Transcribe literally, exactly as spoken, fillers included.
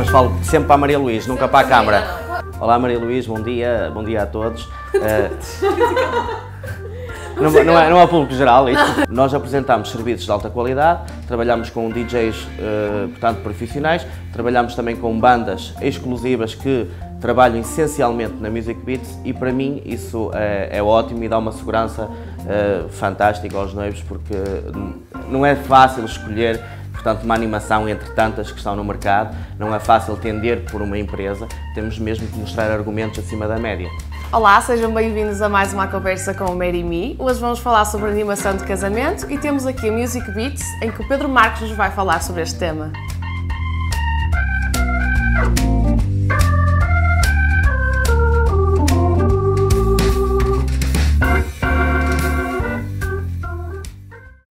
mas falo sempre para a Maria Luís, nunca para a câmara. Olá Maria Luís, bom dia, bom dia a todos. Uh, Não, não, é, não é público geral isto. Nós apresentamos serviços de alta qualidade, trabalhamos com D Js, uh, portanto, profissionais, trabalhamos também com bandas exclusivas que trabalham essencialmente na Music Beats e para mim isso é, é ótimo e dá uma segurança uh, fantástica aos noivos porque não é fácil escolher, portanto, uma animação entre tantas que estão no mercado, não é fácil tender por uma empresa, temos mesmo que mostrar argumentos acima da média. Olá, sejam bem-vindos a mais uma conversa com o Mary Me. Hoje vamos falar sobre animação de casamento e temos aqui a Music Beats, em que o Pedro Marques nos vai falar sobre este tema.